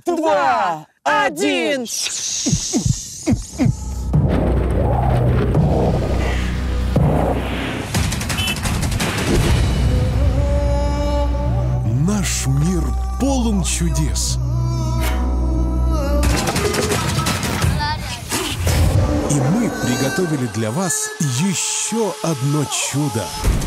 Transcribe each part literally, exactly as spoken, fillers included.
два, один. Наш мир полон чудес. И мы приготовили для вас еще одно чудо.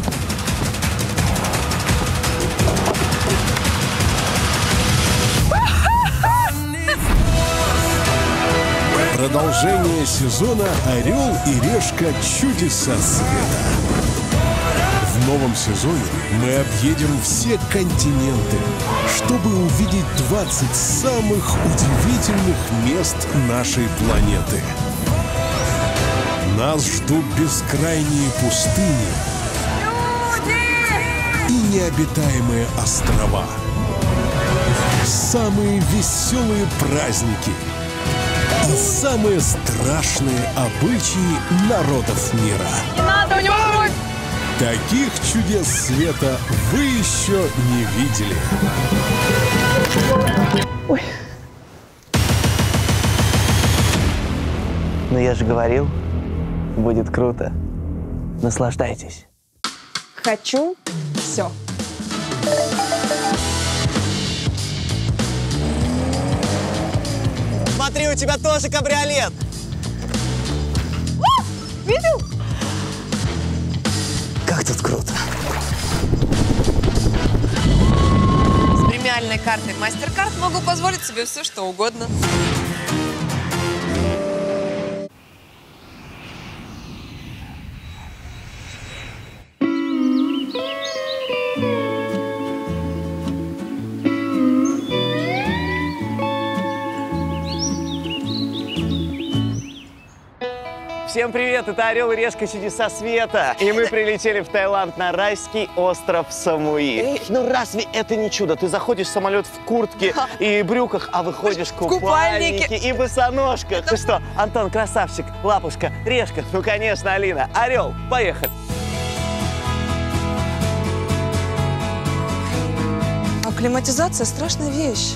Продолжение сезона «Орел и решка. Чудеса света». В новом сезоне мы объедем все континенты, чтобы увидеть двадцать самых удивительных мест нашей планеты. Нас ждут бескрайние пустыни и необитаемые острова. Самые веселые праздники и самые страшные обычаи народов мира. Не надо, у него кровь! Таких чудес света вы еще не видели. Ой. Ну я же говорил, будет круто. Наслаждайтесь. Хочу все. Смотри, у тебя тоже кабриолет. О, видел? Как тут круто. С премиальной картой MasterCard могу позволить себе все, что угодно. Всем привет, это Орел и решка. Чудеса света. И мы прилетели в Таиланд на райский остров Самуи. Ну разве это не чудо? Ты заходишь в самолет в куртке и брюках, а выходишь в купальнике и босоножках. Ты что, Антон, красавчик, лапушка, решка? Ну конечно, Алина. Орел, поехали. Акклиматизация – страшная вещь.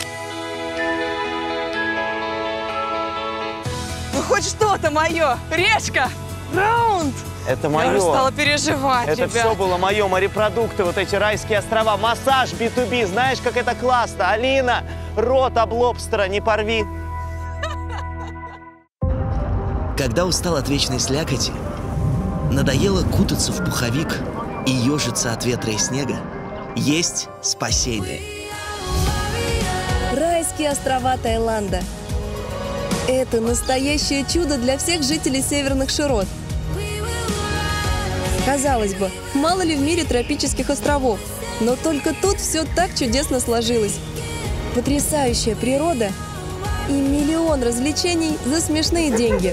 Ну хоть что-то мое. Решка! Раунд! Это мое. Я уже стала переживать, Это ребят. все было мое. Морепродукты, вот эти райские острова, массаж би ту би. Знаешь, как это классно? Алина, рот об лобстера не порви. Когда устал от вечной слякоти, надоело кутаться в пуховик и ежиться от ветра и снега, есть спасение. Райские острова Таиланда. Это настоящее чудо для всех жителей северных широт. Казалось бы, мало ли в мире тропических островов, но только тут все так чудесно сложилось. Потрясающая природа и миллион развлечений за смешные деньги.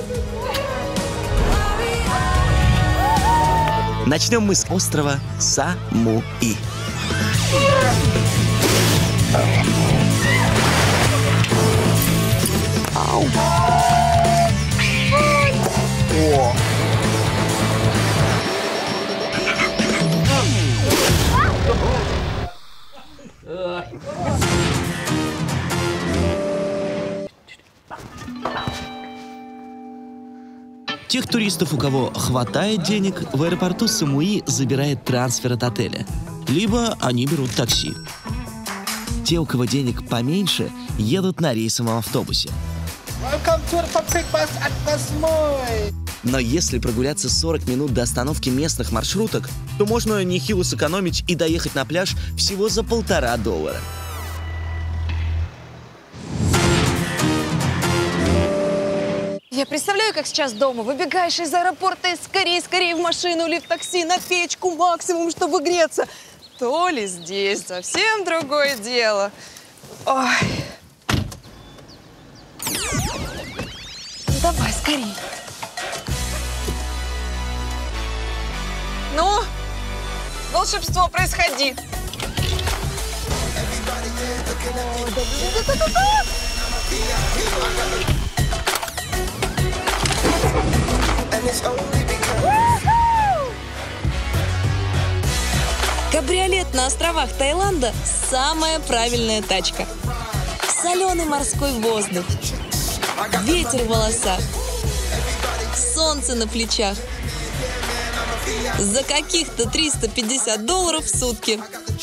Начнем мы с острова Самуи. О. Тех туристов, у кого хватает денег, в аэропорту Самуи забирает трансфер от отеля. Либо они берут такси. Те, у кого денег поменьше, едут на рейсовом автобусе. Но если прогуляться сорок минут до остановки местных маршруток, то можно нехило сэкономить и доехать на пляж всего за полтора доллара. Я представляю, как сейчас дома выбегаешь из аэропорта и скорее, скорее в машину или в такси, на печку максимум, чтобы греться. То ли здесь совсем другое дело. Ой. Давай, скорее. Ну, волшебство, происходи. Кабриолет на островах Таиланда – самая правильная тачка. соленый морской воздух, ветер в волосах, солнце на плечах. За каких-то триста пятьдесят долларов в сутки.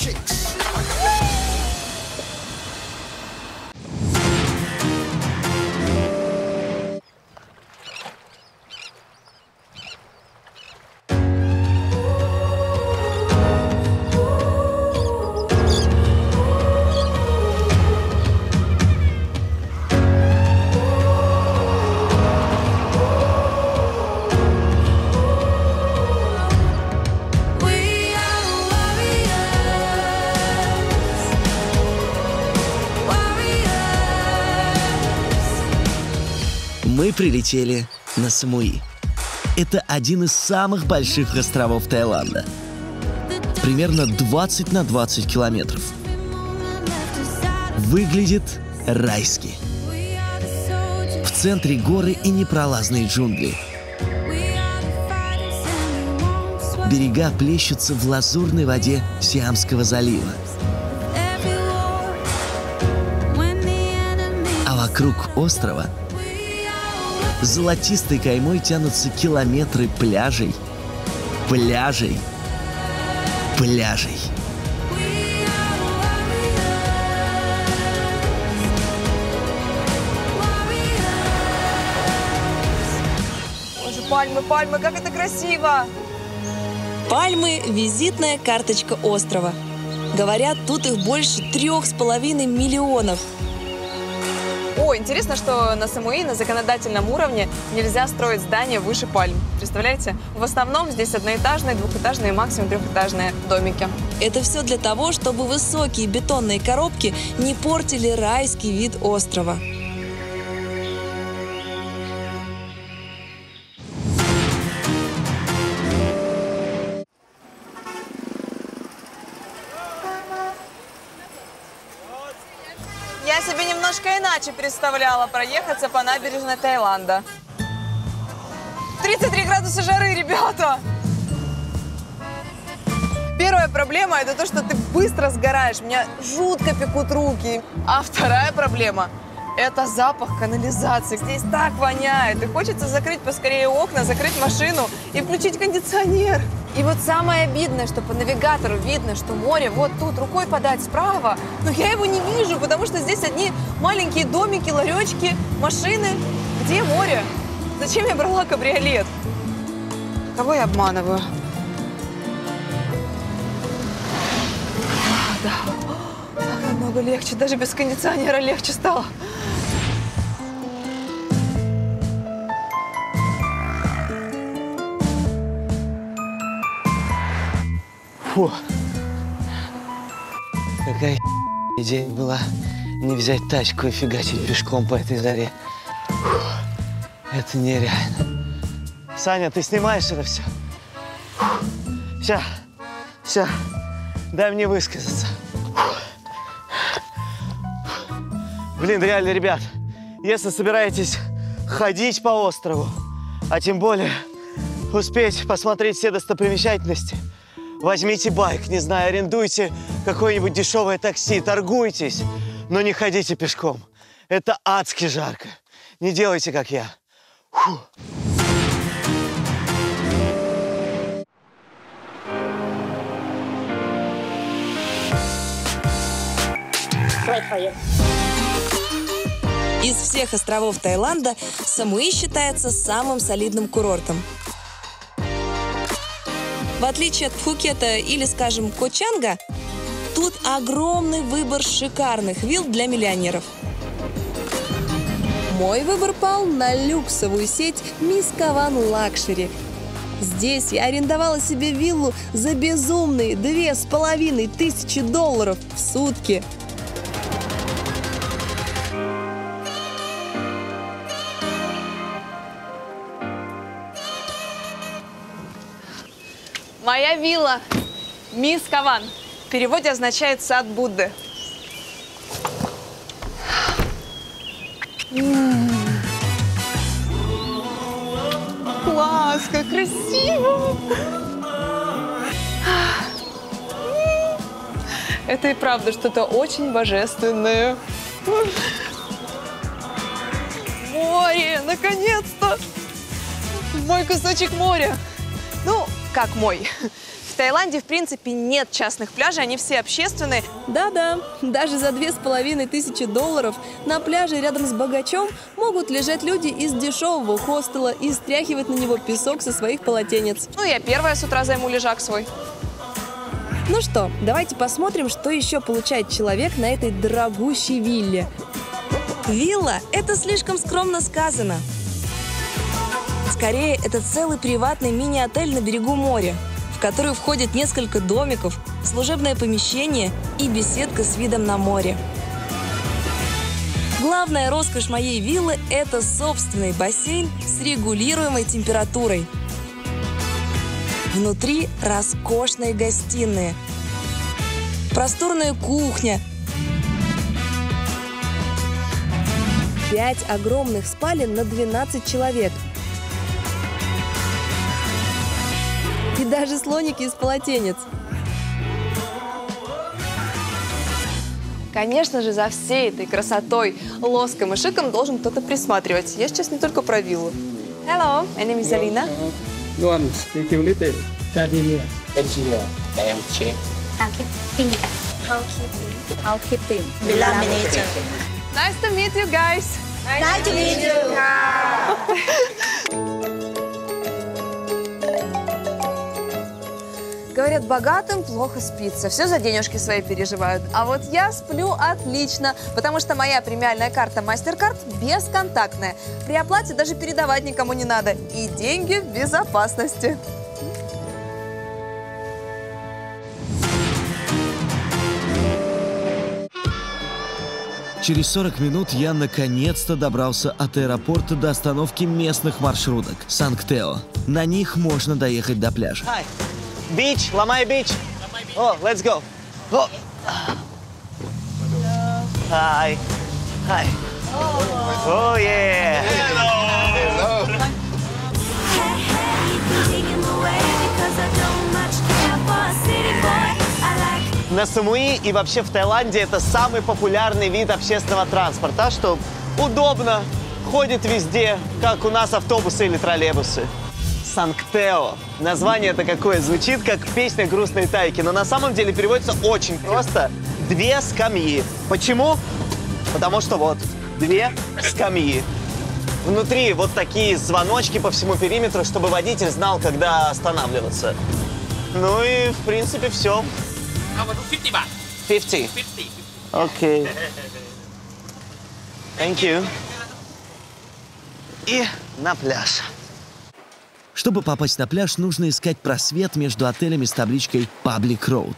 Мы прилетели на Самуи. Это один из самых больших островов Таиланда. Примерно двадцать на двадцать километров. Выглядит райски. В центре горы и непролазные джунгли. Берега плещутся в лазурной воде Сиамского залива. А вокруг острова золотистой каймой тянутся километры пляжей, пляжей, пляжей. Боже, пальмы, пальмы, как это красиво! Пальмы – визитная карточка острова. Говорят, тут их больше трех с половиной миллионов. О, интересно, что на Самуи на законодательном уровне нельзя строить здания выше пальм. Представляете? В основном здесь одноэтажные, двухэтажные, максимум трехэтажные домики. Это все для того, чтобы высокие бетонные коробки не портили райский вид острова. Я себе немножко иначе представляла проехаться по набережной Таиланда. тридцать три градуса жары, ребята! Первая проблема – это то, что ты быстро сгораешь. Меня жутко пекут руки. А вторая проблема – это запах канализации. Здесь так воняет. И хочется закрыть поскорее окна, закрыть машину и включить кондиционер. И вот самое обидное, что по навигатору видно, что море вот тут, рукой подать справа, но я его не вижу, потому что здесь одни маленькие домики, ларечки, машины. Где море? Зачем я брала кабриолет? Кого я обманываю? Да, так намного легче, даже без кондиционера легче стало. Фу. Какая идея была не взять тачку и фигачить пешком по этой заре. Фу. Это нереально. Саня, ты снимаешь это все? Все, все. Дай мне высказаться. Блин, реально, ребят, если собираетесь ходить по острову, а тем более успеть посмотреть все достопримечательности, возьмите байк, не знаю, арендуйте какое-нибудь дешевое такси, торгуйтесь, но не ходите пешком. Это адски жарко. Не делайте, как я. Фу. Из всех островов Таиланда Самуи считается самым солидным курортом. В отличие от Пхукета или, скажем, Кочанга, тут огромный выбор шикарных вилл для миллионеров. Мой выбор пал на люксовую сеть Мискаван Лакшери. Здесь я арендовала себе виллу за безумные две с половиной тысячи долларов в сутки. Моя вилла Мискаван. В переводе означает «сад Будды». М-м-м. Класс, как красиво! Это и правда что-то очень божественное. Море, наконец-то! Мой кусочек моря. Ну, как мой. В Таиланде, в принципе, нет частных пляжей, они все общественные. Да-да, даже за две с половиной тысячи долларов на пляже рядом с богачом могут лежать люди из дешевого хостела и стряхивать на него песок со своих полотенец. Ну, я первая с утра займу лежак свой. Ну что, давайте посмотрим, что еще получает человек на этой дорогущей вилле. Вилла – это слишком скромно сказано. Скорее, это целый приватный мини-отель на берегу моря, в который входит несколько домиков, служебное помещение и беседка с видом на море. Главная роскошь моей виллы – это собственный бассейн с регулируемой температурой. Внутри роскошные гостиные, просторная кухня, пять огромных спален на двенадцать человек и даже слоники из полотенец. Конечно же, за всей этой красотой, лоском и шиком должен кто-то присматривать. Я сейчас не только про виллу. Hello, my name is Alina. You want to speak a little? Engineer. Engineer. I am chief. Housekeeping. Housekeeping. Housekeeping. Villa manager. Nice to meet you guys. Nice to meet you. Говорят, богатым плохо спится, все за денежки свои переживают. А вот я сплю отлично, потому что моя премиальная карта MasterCard бесконтактная. При оплате даже передавать никому не надо. И деньги в безопасности. Через сорок минут я наконец-то добрался от аэропорта до остановки местных маршруток Санктео. На них можно доехать до пляжа. Hi. Beach, Lamai Beach. Oh, let's go. Oh. Hi. Hi. Oh, yeah. На Самуи и вообще в Таиланде это самый популярный вид общественного транспорта, что удобно, ходит везде, как у нас автобусы или троллейбусы. Санктео. Название-то какое? Звучит как песня грустной тайки, но на самом деле переводится очень просто. Две скамьи. Почему? Потому что вот, две скамьи. Внутри вот такие звоночки по всему периметру, чтобы водитель знал, когда останавливаться. Ну и, в принципе, все. пятьдесят? Окей. Thank you. И на пляж. Чтобы попасть на пляж, нужно искать просвет между отелями с табличкой Public Road.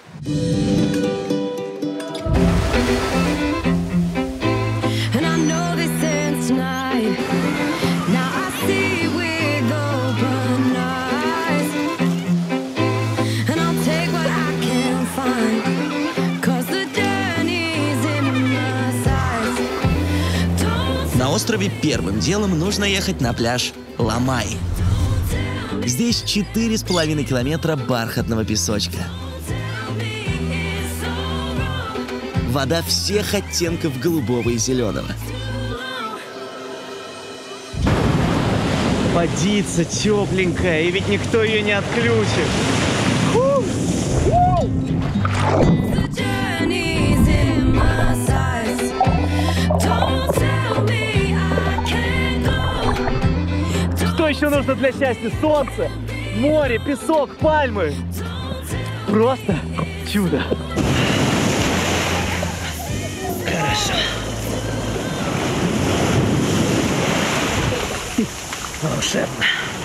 На острове первым делом нужно ехать на пляж Ламай. Здесь четыре с половиной километра бархатного песочка. Вода всех оттенков голубого и зеленого. Водица тепленькая, и ведь никто ее не отключит. Что еще нужно для счастья? Солнце, море, песок, пальмы. Просто чудо. Хорошо. Волшебно.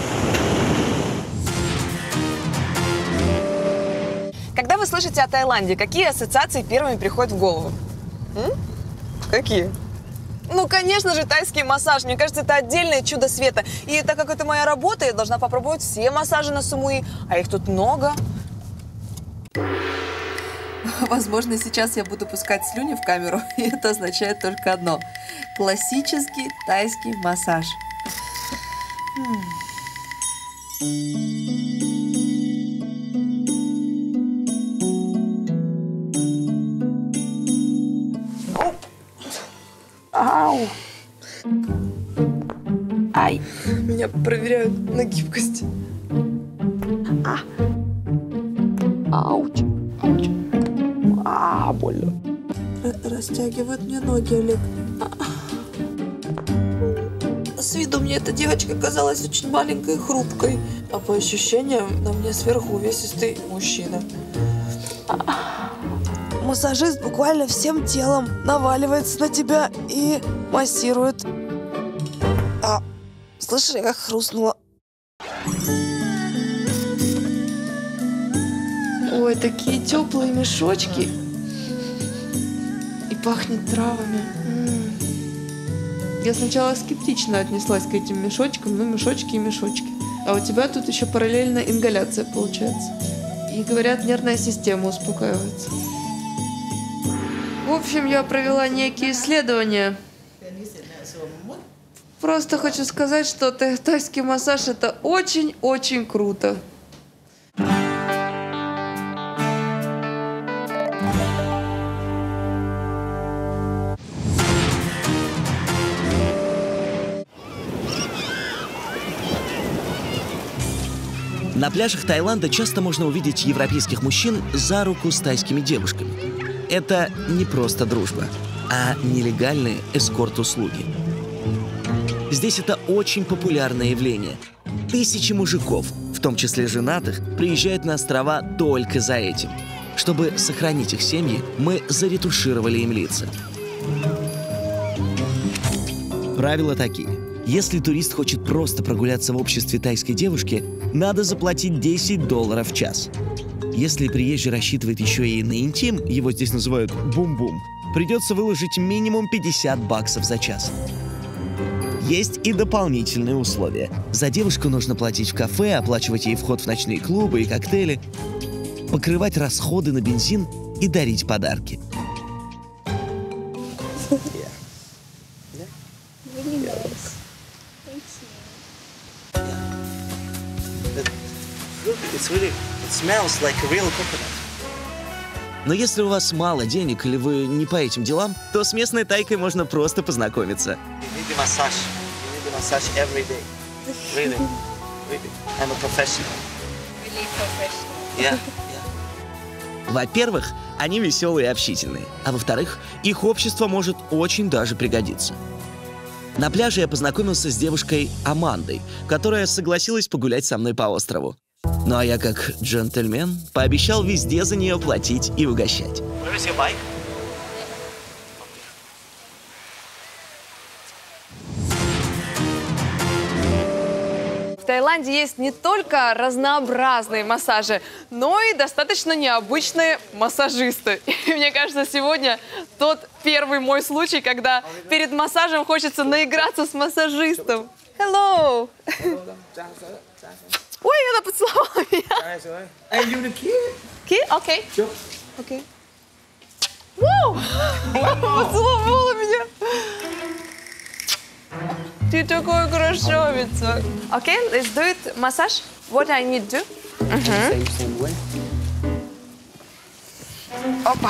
Когда вы слышите о Таиланде, какие ассоциации первыми приходят в голову? М? Какие? Ну, конечно же, тайский массаж. Мне кажется, это отдельное чудо света. И так как это моя работа, я должна попробовать все массажи на Самуи. А их тут много. Возможно, сейчас я буду пускать слюни в камеру, и это означает только одно. Классический тайский массаж. Ау. Ай. Меня проверяют на гибкость. А. Ауч. Ауч. А, больно. Растягивают мне ноги, Олег. С виду мне эта девочка казалась очень маленькой и хрупкой, а по ощущениям на мне сверху увесистый мужчина. Массажист буквально всем телом наваливается на тебя и массирует. А, слышишь, я как хрустнула. Ой, такие теплые мешочки. И пахнет травами. М-м. Я сначала скептично отнеслась к этим мешочкам, ну мешочки и мешочки. А у тебя тут еще параллельно ингаляция получается. И говорят, нервная система успокаивается. В общем, я провела некие исследования. Просто хочу сказать, что тай- тайский массаж — это очень-очень круто. На пляжах Таиланда часто можно увидеть европейских мужчин за руку с тайскими девушками. Это не просто дружба, а нелегальные эскорт-услуги. Здесь это очень популярное явление. Тысячи мужиков, в том числе женатых, приезжают на острова только за этим. Чтобы сохранить их семьи, мы заретушировали им лица. Правила такие. Если турист хочет просто прогуляться в обществе тайской девушки, надо заплатить десять долларов в час. Если приезжий рассчитывает еще и на интим, его здесь называют бум-бум, придется выложить минимум пятьдесят баксов за час. Есть и дополнительные условия. За девушку нужно платить в кафе, оплачивать ей вход в ночные клубы и коктейли, покрывать расходы на бензин и дарить подарки. Но если у вас мало денег или вы не по этим делам, то с местной тайкой можно просто познакомиться. Во-первых, они веселые и общительные, а во-вторых, их общество может очень даже пригодиться. На пляже я познакомился с девушкой Амандой, которая согласилась погулять со мной по острову. Ну а я, как джентльмен, пообещал везде за нее платить и угощать. В Таиланде есть не только разнообразные массажи, но и достаточно необычные массажисты. И мне кажется, сегодня тот первый мой случай, когда перед массажем хочется наиграться с массажистом. Hello! Ой, она поцеловала меня. Ки? Окей. Окей. Вау! Поцеловала меня. Ты такой красавица. Окей, let's do it. Массаж. What I need to do? Uh-huh. Опа.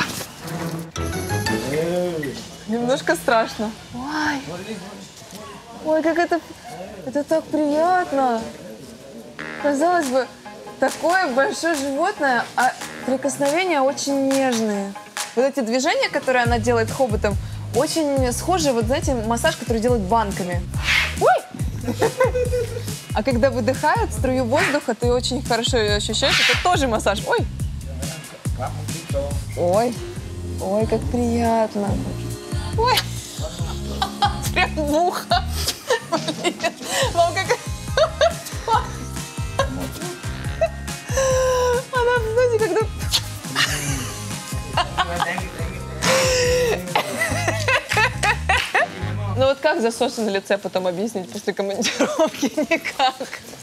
Немножко страшно. Ой. Ой, как это... Это так приятно. Казалось бы, такое большое животное, а прикосновения очень нежные. Вот эти движения, которые она делает хоботом, очень схожи, вот знаете, массаж, который делают банками. Ой! А когда выдыхают струю воздуха, ты очень хорошо ее ощущаешь. Это тоже массаж. Ой! Ой! Ой, как приятно. Ой! Прям в ухо. Блин. Вам как... Она, знаете, когда... Ну вот как засосы на лице потом объяснить после командировки? Никак.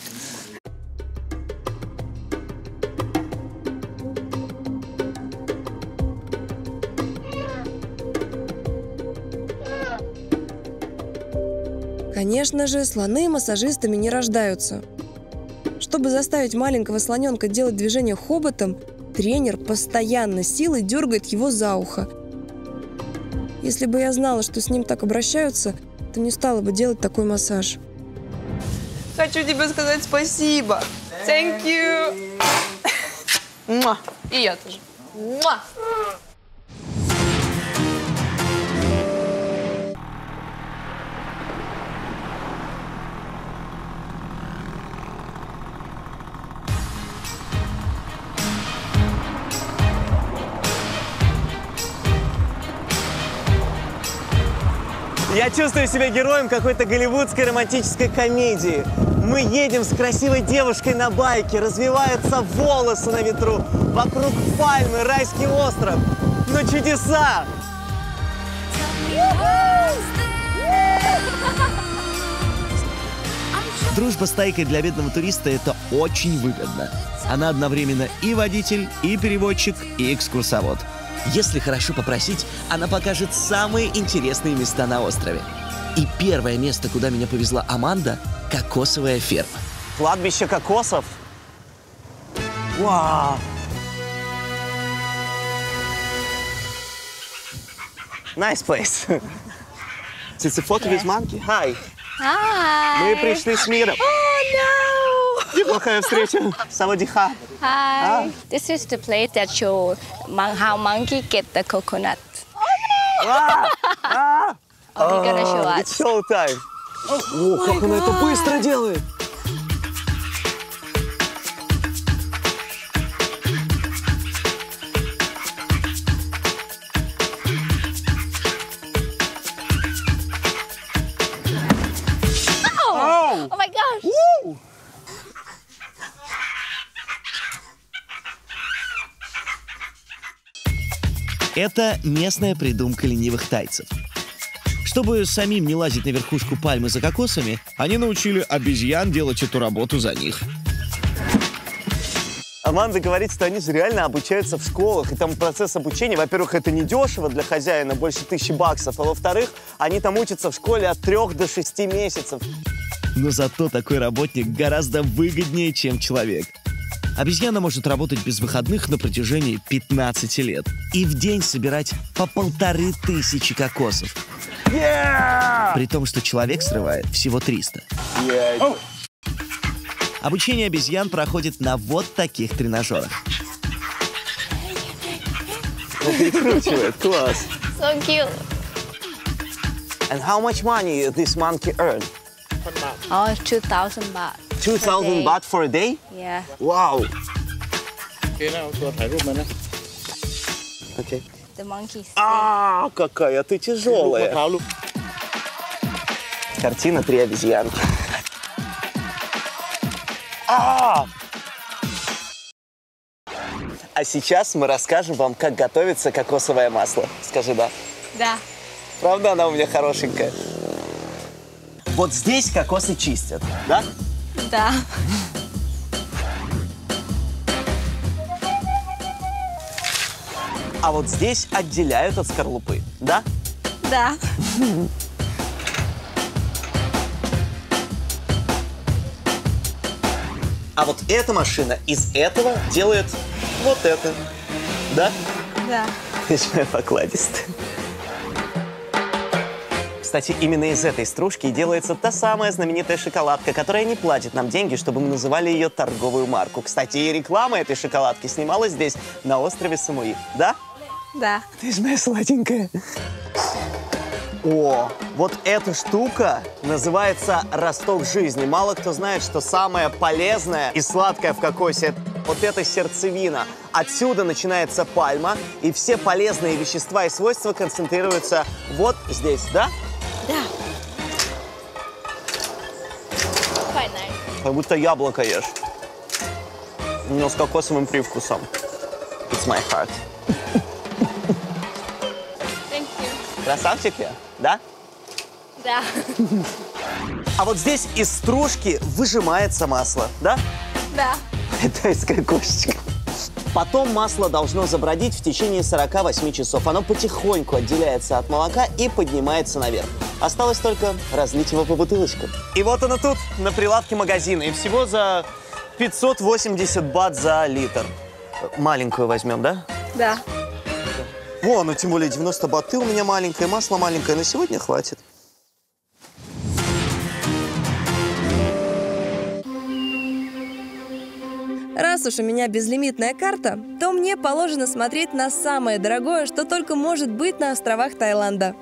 Конечно же, слоны массажистами не рождаются. Чтобы заставить маленького слоненка делать движение хоботом, тренер постоянно силой дергает его за ухо. Если бы я знала, что с ним так обращаются, то не стала бы делать такой массаж. Хочу тебе сказать спасибо. Thank you. Муа. И я тоже. Муа. Я чувствую себя героем какой-то голливудской романтической комедии. Мы едем с красивой девушкой на байке, развиваются волосы на ветру, вокруг пальмы, райский остров. Ну чудеса! Дружба с тайкой для бедного туриста – это очень выгодно. Она одновременно и водитель, и переводчик, и экскурсовод. Если хорошо попросить, она покажет самые интересные места на острове. И первое место, куда меня повезла Аманда – кокосовая ферма. Кладбище кокосов? Вау! Nice place. It's a photo with monkey. Hi. Hi. Мы пришли с миром. Oh no. Неплохая встреча. Савадиха. Hi. Ah. This is the place that show mon how monkey get the coconut. Oh no. Ah, ah. Are you gonna show Oh, us? it's show time. О, как она это быстро делает. Oh, oh my gosh. Woo! Это местная придумка ленивых тайцев. Чтобы самим не лазить на верхушку пальмы за кокосами, они научили обезьян делать эту работу за них. Аманда говорит, что они же реально обучаются в школах, и там процесс обучения, во-первых, это недешево для хозяина, больше тысячи баксов, а во-вторых, они там учатся в школе от трех до шести месяцев. Но зато такой работник гораздо выгоднее, чем человек. Обезьяна может работать без выходных на протяжении пятнадцати лет и в день собирать по полторы тысячи кокосов. Yeah! При том, что человек срывает всего триста. Yeah. Oh. Обучение обезьян проходит на вот таких тренажерах. Перекручивает, класс. So cute. And how much money this monkey earned? Oh, two thousand baht. Two thousand baht for a day? Yeah. Wow. Okay. Okay. The monkey. А, какая ты тяжелая. Картина «Три обезьянки». А! А сейчас мы расскажем вам, как готовится кокосовое масло. Скажи «да». Да. Правда, она у меня хорошенькая? Вот здесь кокосы чистят, да? Да. А вот здесь отделяют от скорлупы, да? Да. А вот эта машина из этого делает вот это, да? Да. Очень покладистая. Кстати, именно из этой стружки и делается та самая знаменитая шоколадка, которая не платит нам деньги, чтобы мы называли ее торговую марку. Кстати, и реклама этой шоколадки снималась здесь, на острове Самуи. Да? Да. Ты же моя сладенькая. О, вот эта штука называется росток жизни. Мало кто знает, что самое полезное и сладкое в кокосе – вот эта сердцевина. Отсюда начинается пальма, и все полезные вещества и свойства концентрируются вот здесь, да? Да. Quite nice. Как будто яблоко ешь. Но с кокосовым привкусом. It's my heart. Thank you. Красавчик я, да? Да. А вот здесь из стружки выжимается масло, да? Да. Тайская кошечка. Потом масло должно забродить в течение сорока восьми часов. Оно потихоньку отделяется от молока и поднимается наверх. Осталось только разлить его по бутылочкам. И вот оно тут, на прилавке магазина. И всего за пятьсот восемьдесят бат за литр. Маленькую возьмем, да? Да. О, ну тем более девяносто баты у меня маленькое, масло маленькое. На сегодня хватит. Раз уж у меня безлимитная карта, то мне положено смотреть на самое дорогое, что только может быть на островах Таиланда.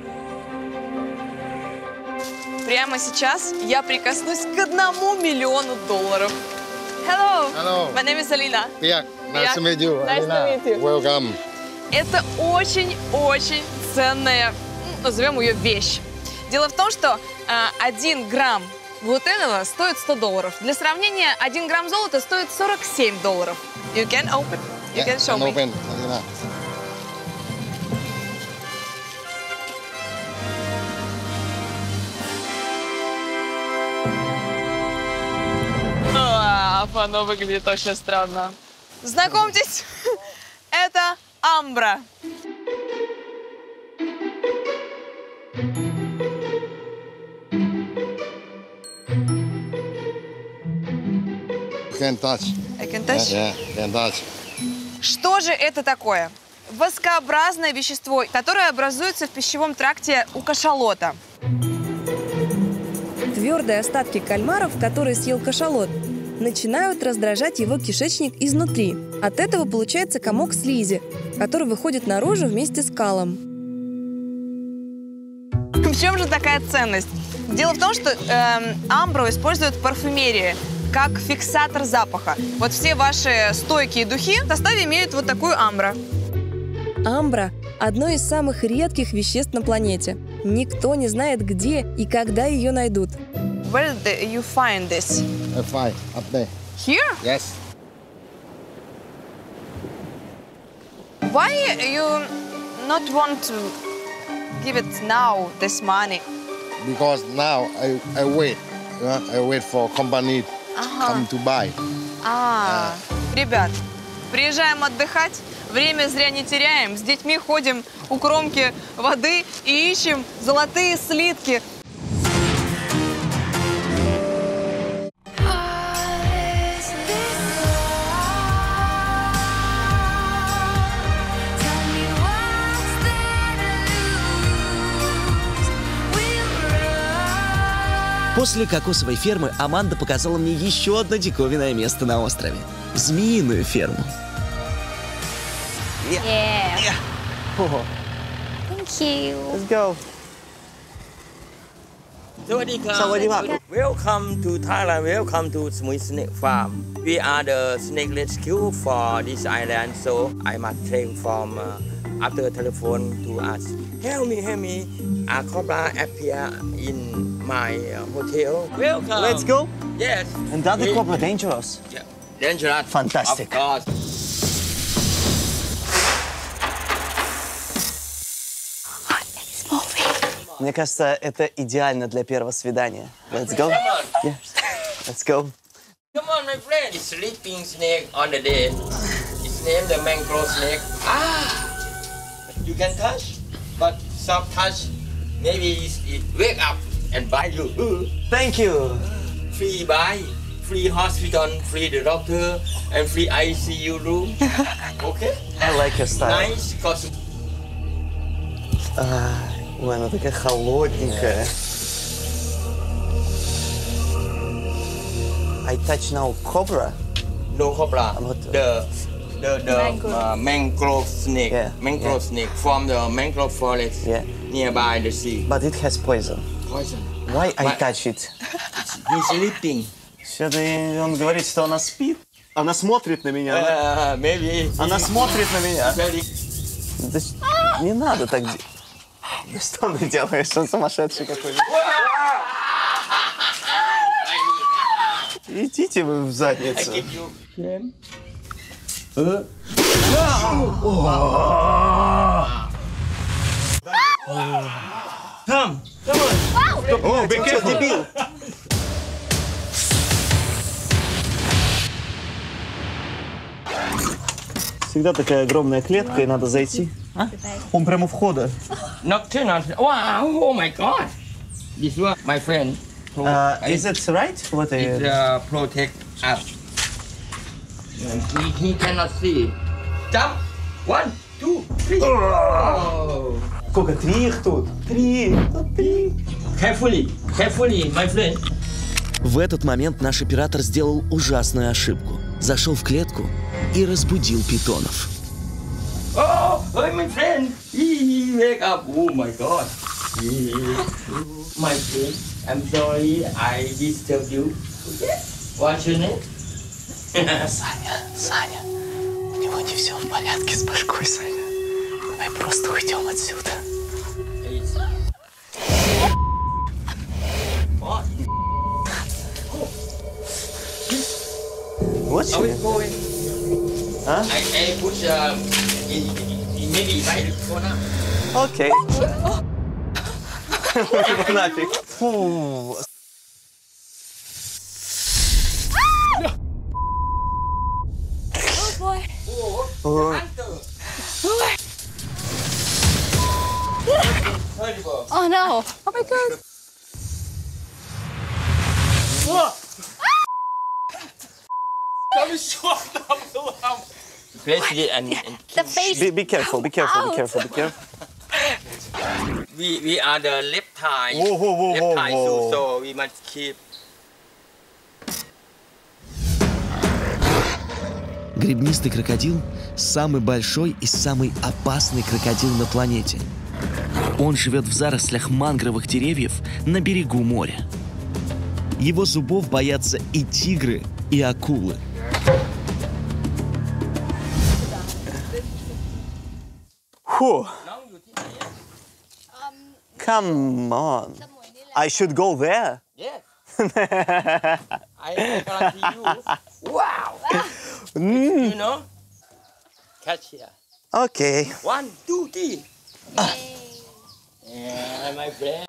Прямо сейчас я прикоснусь к одному миллиону долларов. Hello. Hello. My name is Alina. Yeah, nice to meet you. Nice to meet you. Welcome. Это очень-очень ценная, ну, назовем ее, вещь. Дело в том, что э, один грамм вот этого стоит сто долларов. Для сравнения, один грамм золота стоит сорок семь долларов. You can open. You Yeah, can show can me. open, Alina. А, оно выглядит очень странно. Знакомьтесь, это амбра. Can touch. I can touch. Yeah, yeah, can touch. Что же это такое? Воскообразное вещество, которое образуется в пищевом тракте у кашалота. Твердые остатки кальмаров, которые съел кашалот, начинают раздражать его кишечник изнутри. От этого получается комок слизи, который выходит наружу вместе с калом. В чем же такая ценность? Дело в том, что эм, амбру используют в парфюмерии как фиксатор запаха. Вот все ваши стойкие духи в составе имеют вот такую амбру. Амбра – одно из самых редких веществ на планете. Никто не знает, где и когда ее найдут. Where did you find this? I find up there. Here? Yes. Why you not want to give it now, this money? Because now I, I wait. You know, I wait for company come to buy. А, ребят, приезжаем отдыхать, время зря не теряем, с детьми ходим у кромки воды и ищем золотые слитки. После кокосовой фермы Аманда показала мне еще одно диковинное место на острове – змеиную ферму. Yeah. Yeah. Oh, Thank you. let's go. Sawadee Welcome to Thailand. Welcome to Samui Snake Farm. We are the snake rescue for this island, so I must train from uh, after telephone to us. Help me, help me. A cobra appear in my uh, hotel. Welcome. Let's go. Yes. And that the We- cobra dangerous? Yeah. Dangerous. Fantastic. Of course. Мне кажется, это идеально для первого свидания. Let's go. Yeah. Let's go. Come on, my friend. It's sleeping snake on the day. It's named the mangrove snake. Ah, you can touch, but soft touch. Maybe it, it wake up and bite you. Thank you. Free buy, free hospital, free the doctor, and free I C U room. Okay? I like your style. Nice, cause А, ой, она такая холодненькая. I touch now cobra. no cobra. What? The the the Mangrove. uh, mangrove snake. Yeah, Mangrove yeah. snake from the mangrove forest Yeah. nearby the sea. But it has poison. Poison. Why I But- touch it? He's sleeping. Что-то он говорит, что она спит. Она смотрит на меня. Uh, maybe. Она смотрит на меня. Very Да ш- не надо так делать. Да что ты делаешь? Он сумасшедший какой-то. Идите вы в задницу. give you shame. Come. О, ты что, дебил? Всегда такая огромная клетка, и надо зайти. А? Он прямо у входа. Nocturnal. Wow. Oh my God. This one, my friend. who Uh, I- is it right? What It I... uh, protect us. And he, he cannot see. Jump. One, two, three. Oh. Сколько? Три их тут? Три. Тут три. Carefully, carefully, my friend. В этот момент наш оператор сделал ужасную ошибку. Зашел в клетку и разбудил питонов. Oh, hey, my friend. He wake up. Oh my God. He, my friend, I'm sorry I disturb you. Okay? What's your name? Саня, Саня, у него не все в порядке с башкой, Саня. Давай просто уйдем отсюда. Вот How is going? А? I, I push uh, in, in maybe by the corner. Окей. Нафиг. Фу. Oh, Oh no! Oh my God. Place it and, and The face. Be, be careful, be careful, be careful, be careful. we we are the left thigh. Whoa, whoa, whoa, left whoa, thigh whoa. so, so we must keep. Гребнистый крокодил – самый большой и самый опасный крокодил на планете. Он живет в зарослях мангровых деревьев на берегу моря. Его зубов боятся и тигры, и акулы. Фу. Come on. I should go there? Yes. I guarantee you. Wow. You know? Catch here. Окей. One, two, three. Yeah, my friend.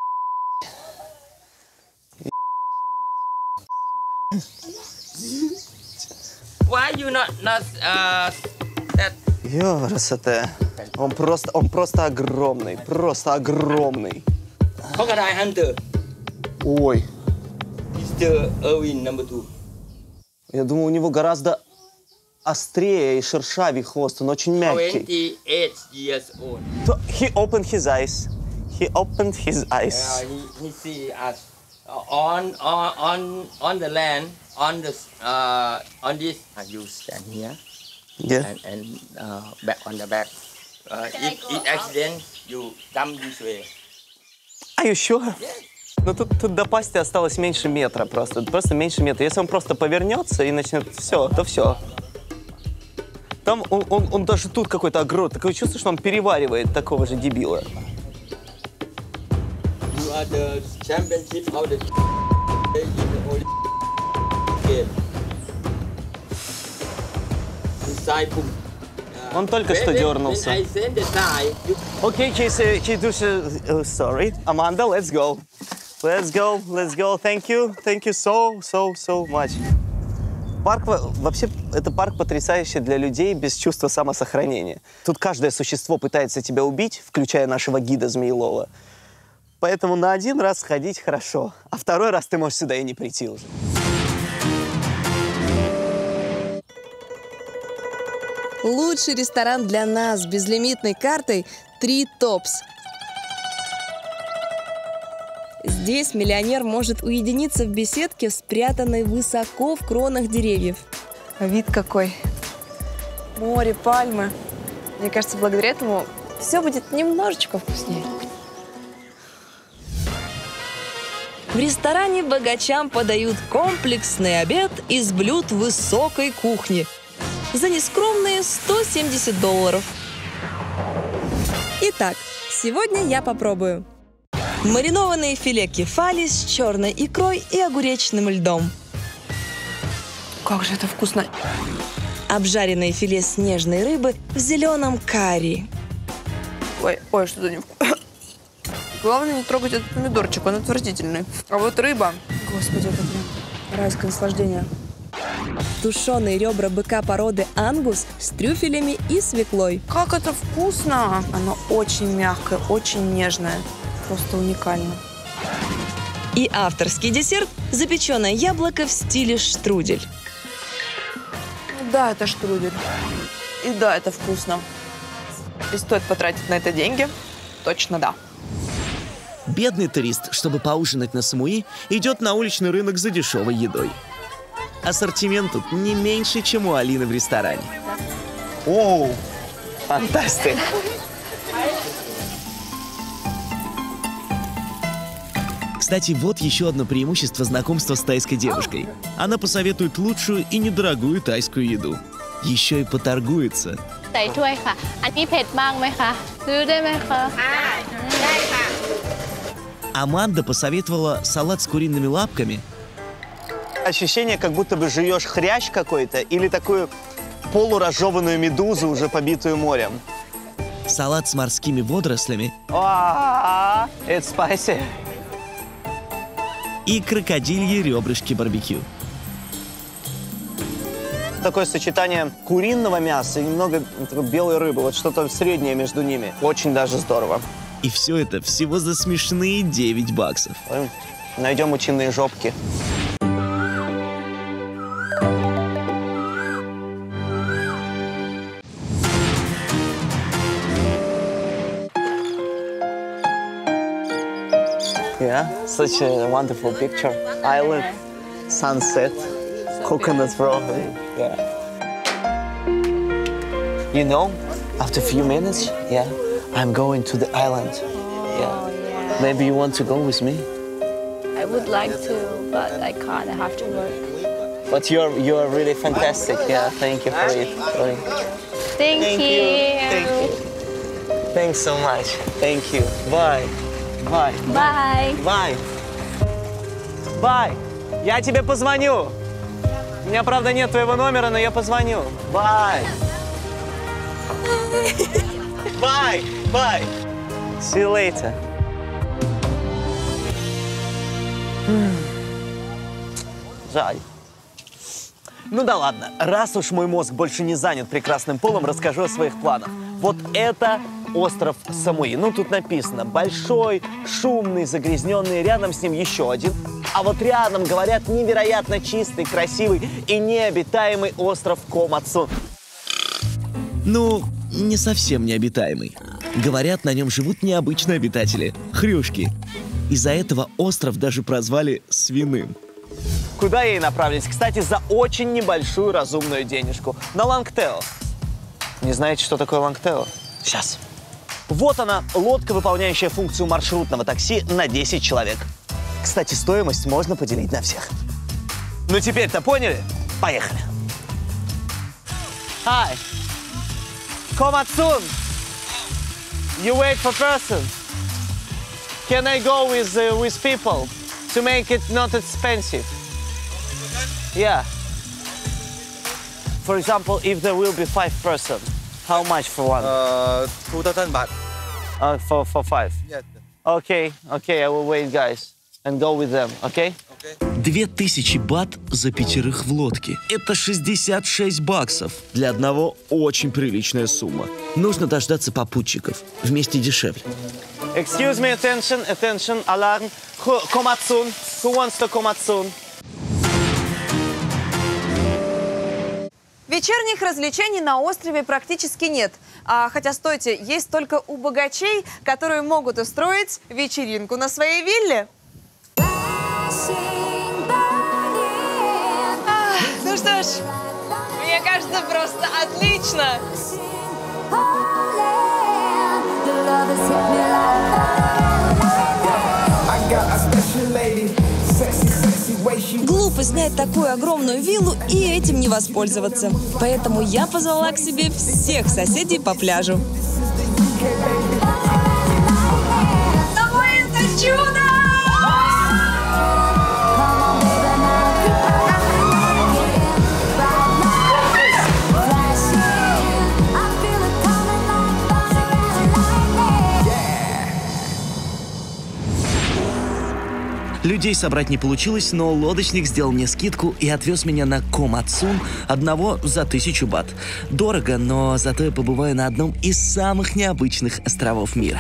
Why you not not uh that? Ёрасоте. Он просто, он просто огромный, просто огромный. Crocodile hunter. Ой. Mister Irwin number two. Я думаю, у него гораздо острее и шершавый хвост, он очень мягкий. twenty-eight years old. So he opened his eyes. He opened his eyes. Yeah, he, he see us uh, on on on on the land on the uh on this. Uh, you stand here. Yeah. And and uh, back on the back. Uh, if if accident, you jump this way. Are you sure? Ну тут, тут до пасти осталось меньше метра просто. Просто меньше метра. Если он просто повернется и начнет все, то все. Там он, он, он даже тут какой-то огромный. Такое чувство, что он переваривает такого же дебила. You are the championship of the in the Olympic game. Inside boom. Он только что дернулся. Окей, he's, he does, uh, sorry. Amanda, let's go. Let's go, let's go. Thank you, thank you so, so, so much. Парк, вообще, это парк потрясающий для людей без чувства самосохранения. Тут каждое существо пытается тебя убить, включая нашего гида Змеелова. Поэтому на один раз сходить хорошо, а второй раз ты можешь сюда и не прийти уже. Лучший ресторан для нас с безлимитной картой «Три Топс». Здесь миллионер может уединиться в беседке, спрятанной высоко в кронах деревьев. А вид какой. Море, пальмы. Мне кажется, благодаря этому все будет немножечко вкуснее. В ресторане богачам подают комплексный обед из блюд высокой кухни за нескромные сто семьдесят долларов. Итак, сегодня я попробую маринованные филе кефали с черной икрой и огуречным льдом. Как же это вкусно! Обжаренное филе снежной рыбы в зеленом карри. Ой, ой, что-то не вкусно. Главное не трогать этот помидорчик, он отвратительный. А вот рыба, господи, это прям райское наслаждение. Тушеные ребра быка породы ангус с трюфелями и свеклой. Как это вкусно! Оно очень мягкое, очень нежное. Просто уникально. И авторский десерт – запеченное яблоко в стиле штрудель. Да, это штрудель. И да, это вкусно. И стоит потратить на это деньги? Точно да. Бедный турист, чтобы поужинать на Самуи, идет на уличный рынок за дешевой едой. Ассортимент тут не меньше, чем у Алины в ресторане. Оу, фантастик. Кстати, вот еще одно преимущество знакомства с тайской девушкой. Она посоветует лучшую и недорогую тайскую еду. Еще и поторгуется. Аманда посоветовала салат с куриными лапками. Ощущение, как будто бы жуешь хрящ какой-то или такую полуразжеванную медузу, уже побитую морем. Салат с морскими водорослями. Wow, it's spicy. И крокодильи ребрышки барбекю. Такое сочетание куриного мяса и немного такой белой рыбы. Вот что-то среднее между ними. Очень даже здорово. И все это всего за смешные девять баксов. Найдем утиные жопки. Yeah, such a wonderful picture. Island, sunset, coconut grove. Yeah. You know, after a few minutes, yeah, I'm going to the island. Yeah. Maybe you want to go with me? I would like to, but I can't. I have to work. But you're you're really fantastic. Yeah, thank you for it. For it. Thank, Thank you. you. Thank you. Thanks so much. Thank you. Bye. Bye. Bye. Bye. Bye. Я тебе позвоню. У меня, правда, нет твоего номера, но я позвоню. Bye. Bye. Bye. See you later. Жаль. Ну да ладно, раз уж мой мозг больше не занят прекрасным полом, расскажу о своих планах. Вот это остров Самуи. Ну, тут написано большой, шумный, загрязненный, рядом с ним еще один. А вот рядом, говорят, невероятно чистый, красивый и необитаемый остров Комацун. Ну, не совсем необитаемый. Говорят, на нем живут необычные обитатели – хрюшки. Из-за этого остров даже прозвали свиным. Куда я и направлюсь? Кстати, за очень небольшую разумную денежку. На Лангтео. Не знаете, что такое Лангтео? Сейчас. Вот она, лодка, выполняющая функцию маршрутного такси на десять человек. Кстати, стоимость можно поделить на всех. Ну теперь-то поняли? Поехали. Hi. Комацун. You wait for person. Can I go with, uh, with people to make it not expensive? Yeah. For example, if there will be five person, how much for one? Uh, two thousand baht. Uh, for for five. Yes. Okay, okay, I will wait, guys, and go with them. Okay. Две тысячи бат за пятерых в лодке. Это шестьдесят шесть баксов. Для одного очень приличная сумма. Нужно дождаться попутчиков. Вместе дешевле. Excuse me, attention, attention, alarm. Who, Komatsun. Who wants to Komatsun? Вечерних развлечений на острове практически нет. А, хотя, стойте, есть только у богачей, которые могут устроить вечеринку на своей вилле. А, ну что ж, мне кажется, просто отлично. Глупо снять такую огромную виллу и этим не воспользоваться. Поэтому я позвала к себе всех соседей по пляжу. Давай, это чудо! Людей собрать не получилось, но лодочник сделал мне скидку и отвез меня на Комацун одного за тысячу бат. Дорого, но зато я побываю на одном из самых необычных островов мира.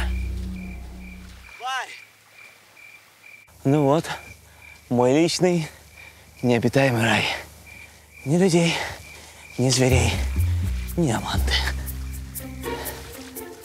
Ну вот, мой личный необитаемый рай. Ни людей, ни зверей, ни Аманды.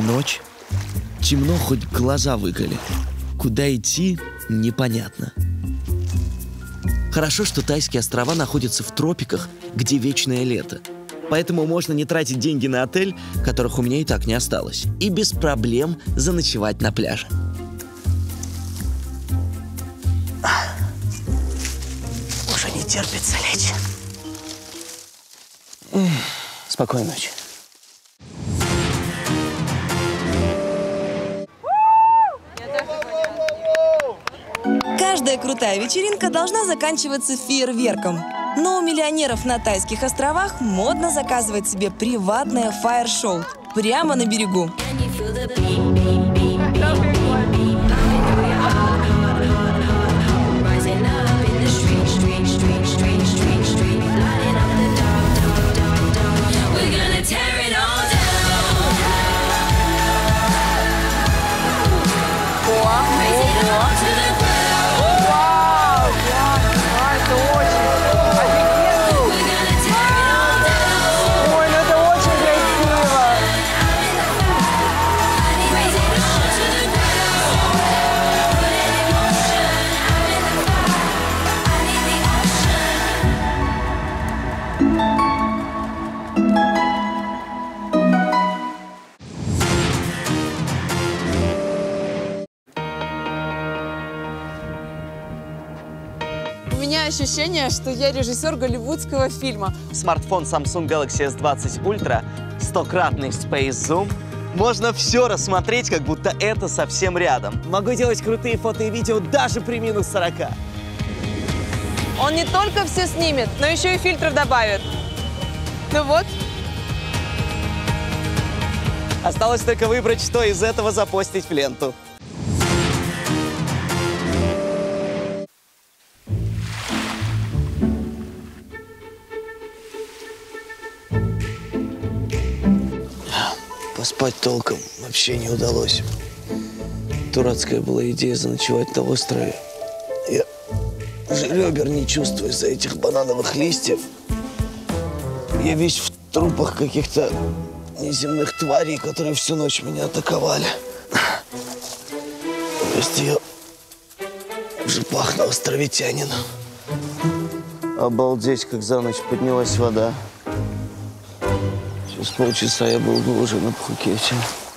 Ночь. Темно, хоть глаза выколи. Куда идти, непонятно. Хорошо, что Тайские острова находятся в тропиках, где вечное лето. Поэтому можно не тратить деньги на отель, которых у меня и так не осталось, и без проблем заночевать на пляже. Уже не терпится лечь. Спокойной ночи. Каждая крутая вечеринка должна заканчиваться фейерверком. Но у миллионеров на Тайских островах модно заказывать себе приватное фаер-шоу прямо на берегу. У меня ощущение, что я режиссер голливудского фильма. Смартфон Samsung Galaxy эс двадцать Ultra, стократный Space Zoom. Можно все рассмотреть, как будто это совсем рядом. Могу делать крутые фото и видео даже при минус сорока. Он не только все снимет, но еще и фильтров добавит. Ну вот. Осталось только выбрать, что из этого запостить в ленту. Поспать толком вообще не удалось. Дурацкая была идея заночевать на острове. Я уже ребер не чувствую из-за этих банановых листьев. Я весь в трупах каких-то неземных тварей, которые всю ночь меня атаковали. То есть я уже пахну островитянином. Обалдеть, как за ночь поднялась вода. Через полчаса я был бы уже на Пхукете.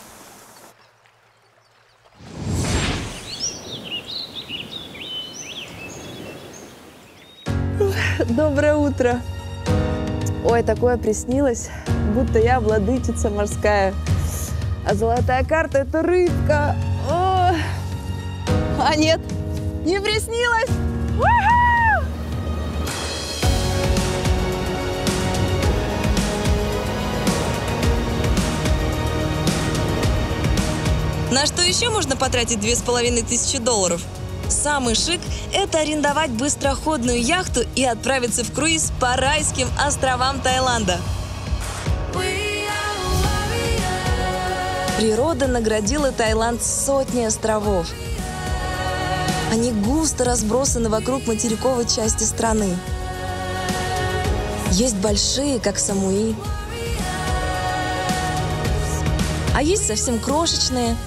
Доброе утро. Ой, такое приснилось, будто я владычица морская. А золотая карта – это рыбка. О! А нет, не приснилось. У-ху! На что еще можно потратить две с половиной тысячи долларов? Самый шик – это арендовать быстроходную яхту и отправиться в круиз по райским островам Таиланда. Природа наградила Таиланд сотней островов. Они густо разбросаны вокруг материковой части страны. Есть большие, как Самуи, а есть совсем крошечные.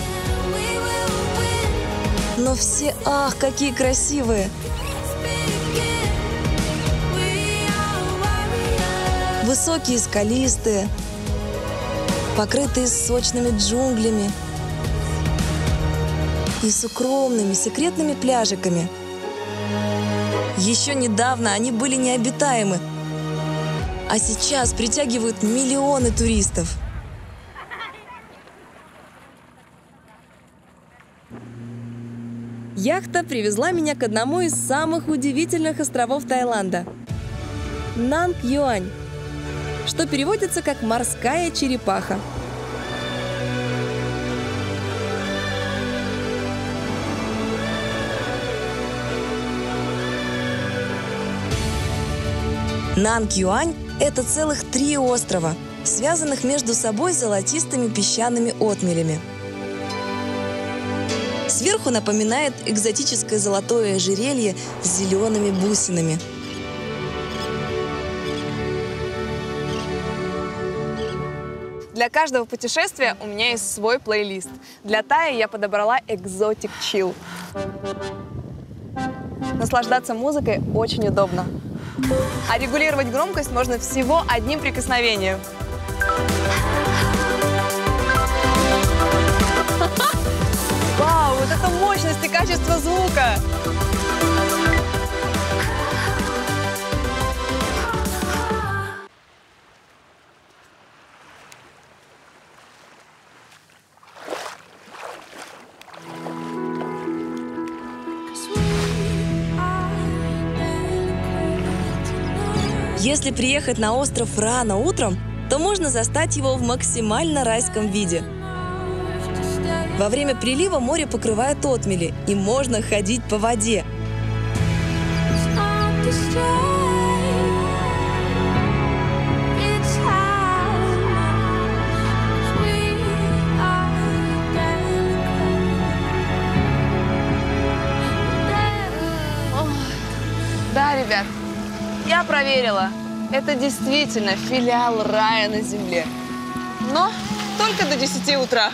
Но все, ах, какие красивые! Высокие, скалистые, покрытые сочными джунглями и с укромными, секретными пляжиками. Еще недавно они были необитаемы, а сейчас притягивают миллионы туристов. Яхта привезла меня к одному из самых удивительных островов Таиланда – Нанг-Юань, что переводится как «морская черепаха». Нанг-Юань – это целых три острова, связанных между собой золотистыми песчаными отмелями. Сверху напоминает экзотическое золотое ожерелье с зелеными бусинами. Для каждого путешествия у меня есть свой плейлист. Для Таи я подобрала Exotic Chill. Наслаждаться музыкой очень удобно. А регулировать громкость можно всего одним прикосновением. Вау, вот это мощность и качество звука! Если приехать на остров рано утром, то можно застать его в максимально райском виде. Во время прилива море покрывает отмели, и можно ходить по воде. Да, ребят, я проверила. Это действительно филиал рая на земле. Но только до десяти утра.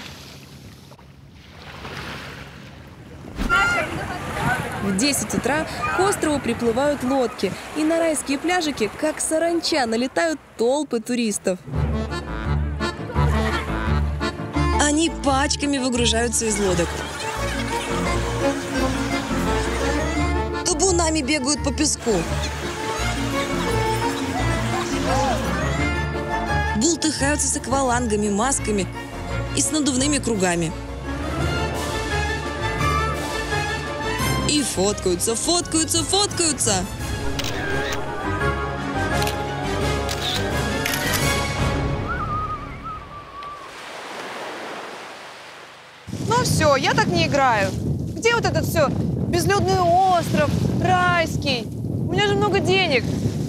В десять утра к острову приплывают лодки, и на райские пляжики, как саранча, налетают толпы туристов. Они пачками выгружаются из лодок. Табунами бегают по песку. Бултыхаются с аквалангами, масками и с надувными кругами. И фоткаются, фоткаются, фоткаются. Ну все, я так не играю. Где вот этот все? Безлюдный остров, райский. У меня же много денег.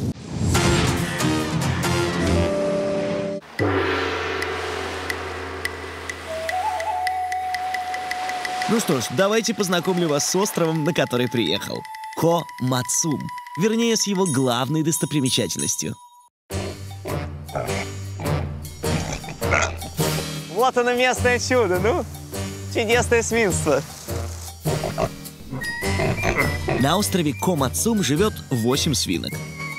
Ну что ж, давайте познакомлю вас с островом, на который приехал. Ко-Мацум. Вернее, с его главной достопримечательностью. Вот оно, местное чудо, ну, чудесное свинство. На острове Ко-Мацум живет восемь свинок.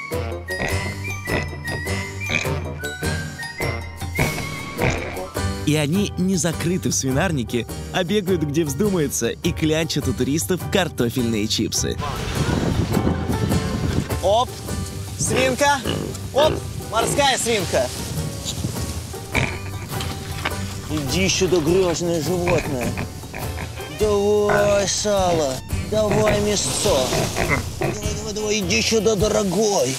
И они не закрыты в свинарнике, а бегают где вздумается и клянчат у туристов картофельные чипсы. Оп, свинка. Оп, морская свинка. Иди сюда, грязное животное. Давай, сало. Давай, мясо. Давай, давай, давай, иди сюда, дорогой.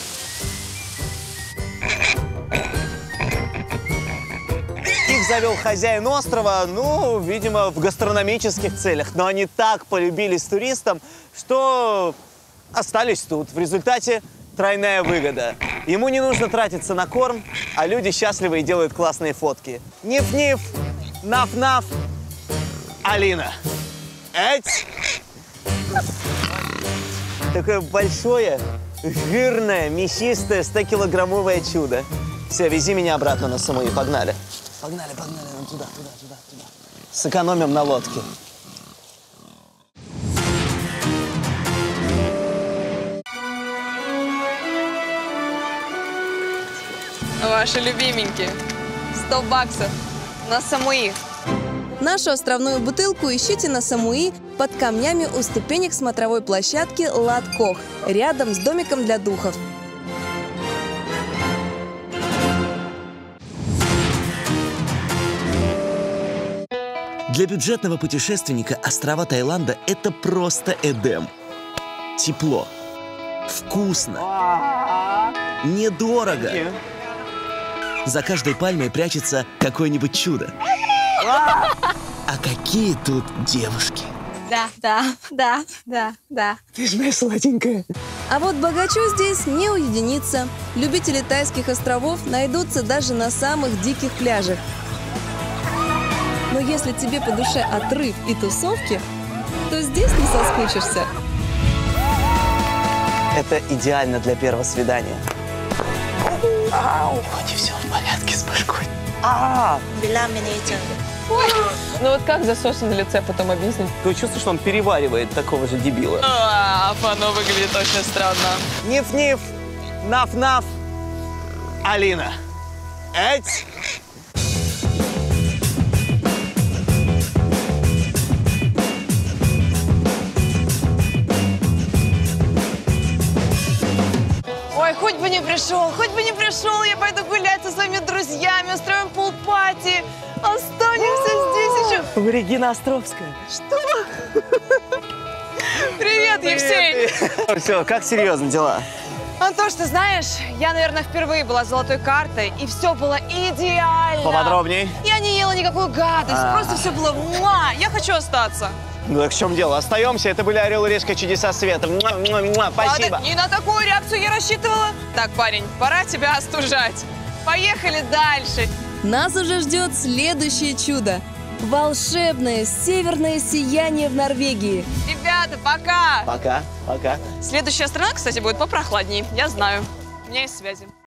Их завел хозяин острова, ну, видимо, в гастрономических целях. Но они так полюбились туристам, что остались тут. В результате тройная выгода. Ему не нужно тратиться на корм, а люди счастливы и делают классные фотки. Ниф-ниф, наф-наф, Алина. Эть! Такое большое, жирное, мясистое, стокилограммовое чудо. Все, вези меня обратно на Самуи, погнали. Погнали, погнали, вон туда, туда, туда, туда. Сэкономим на лодке. Ваши любименькие. сто баксов на Самуи. Нашу островную бутылку ищите на Самуи под камнями у ступенек смотровой площадки Лат-Кох, рядом с домиком для духов. Для бюджетного путешественника острова Таиланда – это просто Эдем. Тепло, вкусно, недорого. За каждой пальмой прячется какое-нибудь чудо. А какие тут девушки! Да, да, да, да, да. Ты же моя сладенькая. А вот богачу здесь не уединиться. Любители тайских островов найдутся даже на самых диких пляжах. Но если тебе по душе отрыв и тусовки, то здесь не соскучишься. Это идеально для первого свидания. Ау, вроде все в порядке с башкой. А, Villa Miniature. Ну вот как засосы на лице потом объяснить? такое чувство, что он переваривает такого же дебила. А, оно выглядит очень странно. Ниф-ниф, наф-наф, Алина. Эть. Ой, хоть бы не пришел, хоть бы не пришел, я пойду гулять со своими друзьями, устроим пул-пати, останемся здесь еще. Вы Регина Островская. Что? Привет, Евсей. Все, как серьезно дела? Антош, ты знаешь, я, наверное, впервые была золотой картой, и все было идеально. Поподробней. Я не ела никакую гадость, А. просто все было муа. Я хочу остаться. Ну так в чем дело? Остаемся. Это были «Орел и решка. Чудеса света». Муа, муа, муа. Спасибо. Ладно, не на такую реакцию я рассчитывала. Так, парень, пора тебя остужать. Поехали дальше. Нас уже ждет следующее чудо. Волшебное северное сияние в Норвегии. Ребята, пока. Пока, пока. Следующая страна, кстати, будет попрохладнее. Я знаю. У меня есть связи.